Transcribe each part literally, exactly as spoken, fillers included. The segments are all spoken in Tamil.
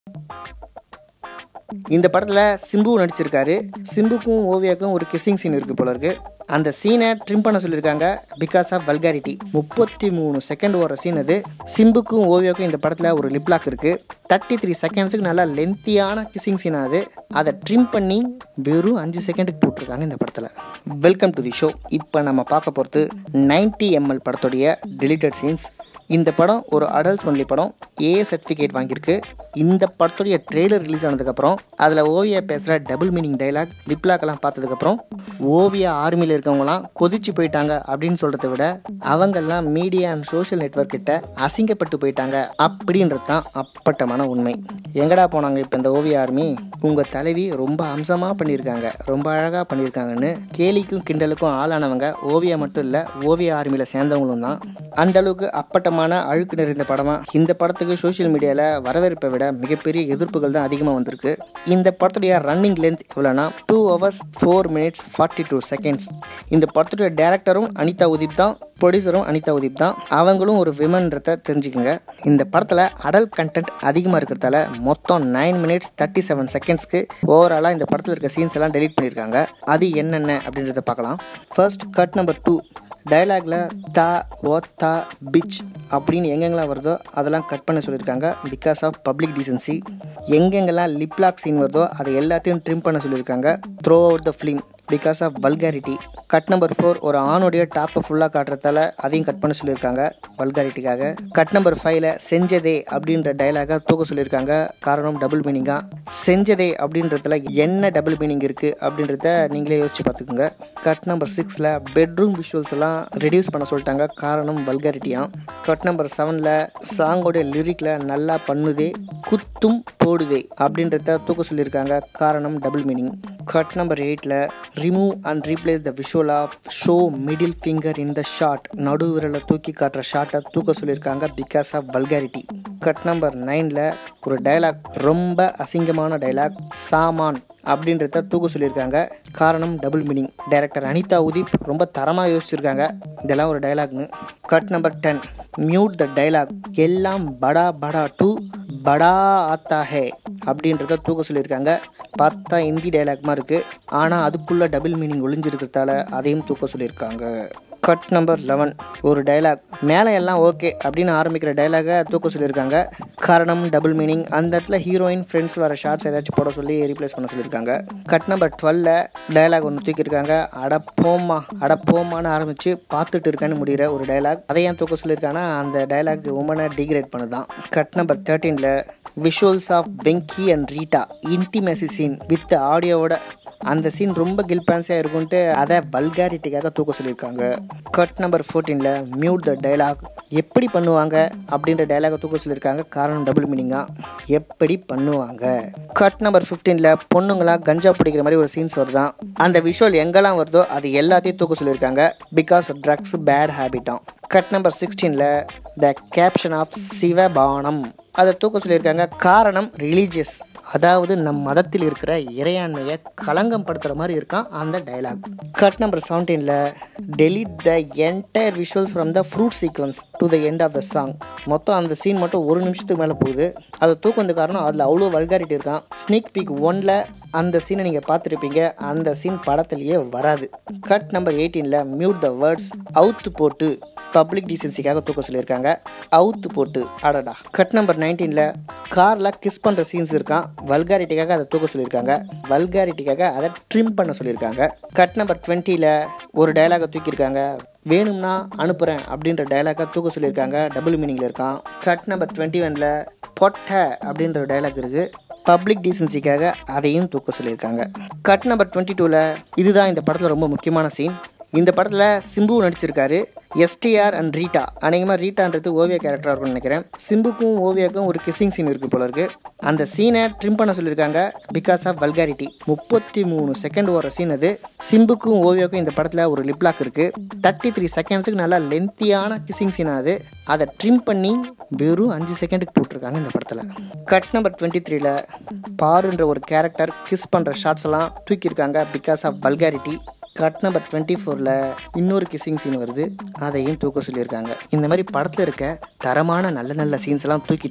இந்த படத்தில் சிம்பு நடிச்சிருக்காரு. சிம்புக்கும் ஓவியாவுக்கும் ஒரு கிஸ்ஸிங் சீன் இருக்குது போல இருக்குது. அந்த சீனை ட்ரிம் பண்ண சொல்லியிருக்காங்க பிகாஸ் ஆஃப் வல்காரிட்டி. முப்பத்தி மூணு செகண்ட் ஓடுற சீன் அது. சிம்புக்கும் ஓவியாவுக்கும் இந்த படத்தில் ஒரு லிப்லாக் இருக்குது. தேர்ட்டி த்ரீ செகண்ட்ஸுக்கு நல்லா லென்த்தியான கிஸ்ஸிங் சீன் அது. அதை ட்ரிம் பண்ணி வெறும் அஞ்சு செகண்டுக்கு போட்டிருக்காங்க இந்த படத்தில். Welcome to the show. இப்போ நம்ம பார்க்க போகிறது நைன்டி எம்எல் படத்துடைய டெலிட்டட் சீன்ஸ். இந்த படம் ஒரு அடல்ட்ஸ் ஒன்லி படம். ஏ சர்டிஃபிகேட் வாங்கியிருக்கு. இந்த படத்துடைய ட்ரெய்லர் ரிலீஸ் ஆனதுக்கப்புறம் அதில் ஓவியா பேசுகிற டபுள் மீனிங் டைலாக் லிப்லாக்கெல்லாம் பார்த்ததுக்கப்புறம் ஓவியா ஆர்மியில் இருக்கவங்களாம் கொதிச்சு போயிட்டாங்க அப்படின்னு சொல்கிறத விட அவங்கெல்லாம் மீடியா அண்ட் சோஷியல் நெட்வொர்க் கிட்ட அசிங்கப்பட்டு போயிட்டாங்க அப்படின்றது தான் அப்பட்டமான உண்மை. எங்கடா போனாங்க இப்போ இந்த ஓவியா ஆர்மி? உங்கள் தலைவி ரொம்ப அம்சமாக பண்ணியிருக்காங்க, ரொம்ப அழகாக பண்ணியிருக்காங்கன்னு கேலிக்கும் கிண்டலுக்கும் ஆளானவங்க ஓவியா மட்டும் இல்லை, ஓவியா ஆர்மியில் சேர்ந்தவங்களும் தான். அந்த அளவுக்கு அப்பட்டமான அழுக்கு நிறைந்த படமாக இந்த படத்துக்கு சோஷியல் மீடியாவில் வரவேற்பை விட மிகப்பெரிய எதிர்ப்புகள் தான் அதிகமாக வந்திருக்கு. இந்த படத்துடைய ரன்னிங் லென்த் எவ்வளோனா two hours four minutes forty two seconds. இந்த படத்துடைய டேரக்டரும் அனிதா உதிப் தான், ப்ரொடியூசரும் அனிதா உதிப் தான். அவங்களும் ஒரு விமன்றதை தெரிஞ்சுக்கோங்க. இந்த படத்தில் அடல்ட் கண்டென்ட் அதிகமாக இருக்கிறதால மொத்தம் நைன் மினிட்ஸ் தேர்ட்டி செவன் செகண்ட்ஸ்க்கு ஓவராலாக இந்த படத்தில் இருக்க சீன்ஸ் எல்லாம் டெலீட் பண்ணியிருக்காங்க. அது என்னென்ன அப்படின்றத பார்க்கலாம். First cut number two. டைலாக்ல தா ஓ தா பிச் அப்படின்னு எங்கெங்கெல்லாம் வருதோ அதெல்லாம் கட் பண்ண சொல்லியிருக்காங்க பிகாஸ் ஆஃப் பப்ளிக் டீசன்சி. எங்கெங்கெல்லாம் லிப்லாக் சீன் வருதோ அதை எல்லாத்தையும் ட்ரிம் பண்ண சொல்லியிருக்காங்க throughout the film because of vulgarity. Cut number four. ஒரு ஆணுடைய டாப்பை ஃபுல்லாக காட்டுறதால அதையும் கட் பண்ண சொல்லியிருக்காங்க வல்காரிட்டிக்காக. கட் நம்பர் ஃபைவ்ல செஞ்சதே அப்படின்ற டைலாக தூக்க சொல்லியிருக்காங்க. காரணம் டபுள் மீனிங்கா. செஞ்சதே அப்படின்றதுல என்ன டபுள் மீனிங் இருக்குது அப்படின்றத நீங்களே யோசிச்சு பார்த்துக்குங்க. கட் நம்பர் சிக்ஸில் பெட்ரூம் விஷுவல்ஸ் எல்லாம் ரெடியூஸ் பண்ண சொல்லிட்டாங்க. காரணம் வல்காரிட்டியா. கட் நம்பர் செவனில் சாங்கோடைய லிரிக்கில் நல்லா பண்ணுதே குத்தும் போடுதே அப்படின்றத தூக்க சொல்லியிருக்காங்க. காரணம் டபுள் மீனிங். கட் நம்பர் எயிட்டில் remove and replace the visual of show middle finger in the shot. நடு விரலை தூக்கி காட்டுற ஷாட்டை தூக்க சொல்லியிருக்காங்க பிகாஸ் ஆஃப் வல்காரிட்டி. கட் நம்பர் நைனில் ஒரு டைலாக், ரொம்ப அசிங்கமான டைலாக், சாமான் அப்படின்றத தூக்க சொல்லியிருக்காங்க. காரணம் double meaning. Director Anita Udeep ரொம்ப தரமாக யோசிச்சிருக்காங்க இதெல்லாம் ஒரு டைலாக்னு. Cut number ten. Mute the dialogue, எல்லாம் படா படா டூ படா ஆத்தா ஹே அப்படின்றத தூக்க சொல்லியிருக்காங்க. பார்த்தா ஹிந்தி டைலாக்மா இருக்குது, ஆனால் அதுக்குள்ளே டபுள் மீனிங் ஒளிஞ்சிருக்கிறதால அதையும் தூக்க சொல்லியிருக்காங்க. Cut number eleven. ஒரு டைலாக், மேலே எல்லாம் ஓகே அப்படின்னு ஆரம்பிக்கிற டைலாகை தூக்க சொல்லியிருக்காங்க. காரணம் டபுள் மீனிங். அந்த இடத்துல ஹீரோயின் ஃப்ரெண்ட்ஸ் வர ஷார்ட்ஸ் ஏதாச்சும் போட சொல்லி ரீப்ளேஸ் பண்ண சொல்லியிருக்காங்க. கட் நம்பர் டுவெல்ல டைலாக் ஒன்று தூக்கியிருக்காங்க. அடப்போமா அடப்போமான்னு ஆரம்பித்து பார்த்துட்டு இருக்கான்னு முடிகிற ஒரு டைலாக். அதை ஏன் தூக்க சொல்லியிருக்காங்கன்னா அந்த டைலாக் உமனை டிகிரேட் பண்ணுதான். கட் நம்பர் தேர்ட்டீனில் visuals of Venky and Rita intimacy scene with ஆடியோவோட. அந்த சீன் ரொம்ப கில்பான்ஸாக இருக்குன்ட்டு அதை வல்காரிட்டிக்காக தூக்க சொல்லியிருக்காங்க. கட் நம்பர் ஃபோர்டீனில் மியூட் த டைலாக், எப்படி பண்ணுவாங்க அப்படின்ற டைலாகை தூக்க சொல்லியிருக்காங்க. காரணம் டபுள் மீனிங்கா. எப்படி பண்ணுவாங்க. கட் நம்பர் ஃபிஃப்டீனில் பொண்ணுங்களாம் கஞ்சா பிடிக்கிற மாதிரி ஒரு சீன்ஸ் வருதான். அந்த விஷுவல் எங்கெல்லாம் வருதோ அது எல்லாத்தையும் தூக்க சொல்லியிருக்காங்க பிகாஸ் ட்ரக்ஸ் பேட் ஹேபிட்டாம். கட் நம்பர் சிக்ஸ்டீனில் த கேப்ஷன் ஆஃப் சிவபானம் அதை தூக்க சொல்லியிருக்காங்க. காரணம் ரிலீஜியஸ், அதாவது நம் மதத்தில் இருக்கிற இறையாண்மையை களங்கம் படுத்துகிற மாதிரி இருக்கான் அந்த டைலாக். கட் நம்பர் செவன்டீனில் delete the entire visuals from the fruit sequence to the end of the song. மொத்தம் அந்த சீன் மட்டும் ஒரு நிமிஷத்துக்கு மேலே போகுது. அதை தூக்க வந்த காரணம் அதில் அவ்வளோ வல்காரிட்டி இருக்கான். ஸ்னீக் பீக் ஒன்ல அந்த சீனை நீங்கள் பார்த்துருப்பீங்க, அந்த சீன் படத்துலையே வராது. கட் நம்பர் எயிட்டீனில் மியூட் த வேர்ட்ஸ் அவுத்து போட்டு பப்ளிக் டீசன்சிக்காக தூக்க சொல்லியிருக்காங்க. அவுத்து போட்டு அடடா. கட் நம்பர் நைன்டீனில் காரில் கிஸ் பண்ணுற சீன்ஸ் இருக்கான். வல்காரிட்டிக்காக அதை தூக்க சொல்லியிருக்காங்க. வல்காரிட்டிக்காக அதை ட்ரிம் பண்ண சொல்லியிருக்காங்க. கட் நம்பர் டுவெண்ட்டியில் ஒரு டைலாகை தூக்கியிருக்காங்க. வேணும்னா அனுப்புகிறேன் அப்படின்ற டைலாக்கை தூக்க சொல்லியிருக்காங்க. டபுள் மீனிங்கில் இருக்கான். கட் நம்பர் டுவெண்ட்டி ஒனில் பொட்ட அப்படின்ற ஒரு டைலாக் இருக்குது. பப்ளிக் டீசன்சிக்காக அதையும் தூக்க சொல்லியிருக்காங்க. கட் நம்பர் டுவெண்ட்டி டூவில் இதுதான் இந்த படத்தில் ரொம்ப முக்கியமான சீன். இந்த படத்தில் சிம்பு நடிச்சிருக்காரு. எஸ்டிஆர் அண்ட் ரீட்டா, அநேகமாக ரீட்டான்றது ஓவியா கேரக்டராக இருக்கும்னு நினைக்கிறேன். சிம்புக்கும் ஓவியாவுக்கும் ஒரு கிஸ்ஸிங் சீன் இருக்குது போல இருக்குது. அந்த சீனை ட்ரிம் பண்ண சொல்லியிருக்காங்க பிகாஸ் ஆஃப் வல்காரிட்டி. முப்பத்தி மூணு செகண்ட் ஓடுற சீன் அது. சிம்புக்கும் ஓவியாவுக்கும் இந்த படத்தில் ஒரு லிப்லாக் இருக்குது. தேர்ட்டி த்ரீ செகண்ட்ஸுக்கு நல்லா லென்த்தியான கிஸ்ஸிங் சீன் அது. அதை ட்ரிம் பண்ணி வெறும் அஞ்சு செகண்டுக்கு போட்டிருக்காங்க இந்த படத்தில். கட் நம்பர் டுவெண்ட்டி த்ரீல பாருன்ற ஒரு கேரக்டர் கிஸ் பண்ணுற ஷார்ட்ஸ் எல்லாம் தூக்கியிருக்காங்க because of vulgarity. Cut number twenty ஃபோரில் இன்னொரு கிஸ்ஸிங் சீன் வருது, அதையும் தூக்க சொல்லியிருக்காங்க. இந்த மாதிரி படத்தில் இருக்க தரமான நல்ல நல்ல சீன்ஸ் எல்லாம் தூக்கிட்டாங்க.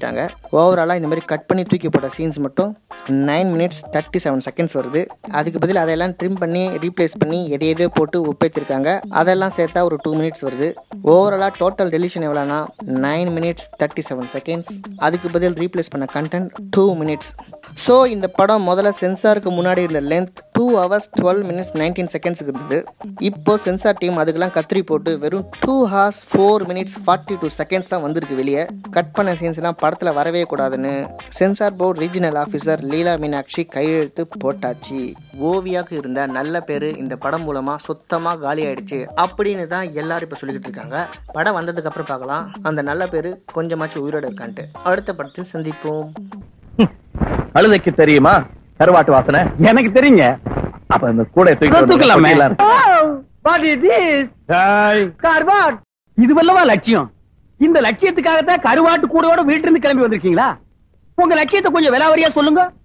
ஓவராலாக இந்த மாதிரி கட் பண்ணி தூக்கி போட்ட சீன்ஸ் மட்டும் nine minutes thirty seven seconds வருது. அதுக்கு பதில் அதெல்லாம் ட்ரிம் பண்ணி ரீப்ளேஸ் பண்ணி எதை எதோ போட்டு ஒப்பேற்றிருக்காங்க. அதெல்லாம் சேர்த்தா ஒரு டூ மினிட்ஸ் வருது. ஓவராலாக டோட்டல் டெலிஷன் எவ்வளோனா nine minutes thirty seven seconds. அதுக்கு பதில் ரீப்ளேஸ் பண்ண கண்டென்ட் டூ மினிட்ஸ். ஸோ இந்த படம் முதல்ல சென்சாருக்கு முன்னாடி இருந்த length two hours twelve minutes nineteen செகண்ட்ஸுக்கு இருந்தது. இப்போ சென்சார் டீம் அதுக்கெல்லாம் கத்திரி போட்டு வெறும் two hours four minutes forty two seconds தான் வந்திருக்கு வெளியே. கட் பண்ண சீன்ஸ்லாம் படத்தில் வரவே கூடாதுன்னு censor board regional officer Leela Meenakshi கையெழுத்து போட்டாச்சு. ஓவியாவுக்கு இருந்த நல்ல பேர் இந்த படம் மூலமாக சுத்தமாக காலி ஆயிடுச்சு அப்படின்னு தான் எல்லாரும் இப்போ சொல்லிக்கிட்டு இருக்காங்க. படம் வந்ததுக்கு அப்புறம் பார்க்கலாம் அந்த நல்ல பேர் கொஞ்சமாச்சும் உயிரோடு இருக்கான்ட்டு. அடுத்த படத்தில் சந்திப்போம். அழுதைக்கு தெரியுமா கருவாட்டு வாசனை? எனக்கு தெரியுங்க. அப்ப இந்த கூட தூக்கலாமே. இது வல்லவா லட்சியம்? இந்த லட்சியத்துக்காகத்தான் கருவாட்டு கூடையோட வீட்டிலிருந்து கிளம்பி வந்திருக்கீங்களா? உங்க லட்சியத்தை கொஞ்சம் விலாவரியா சொல்லுங்க.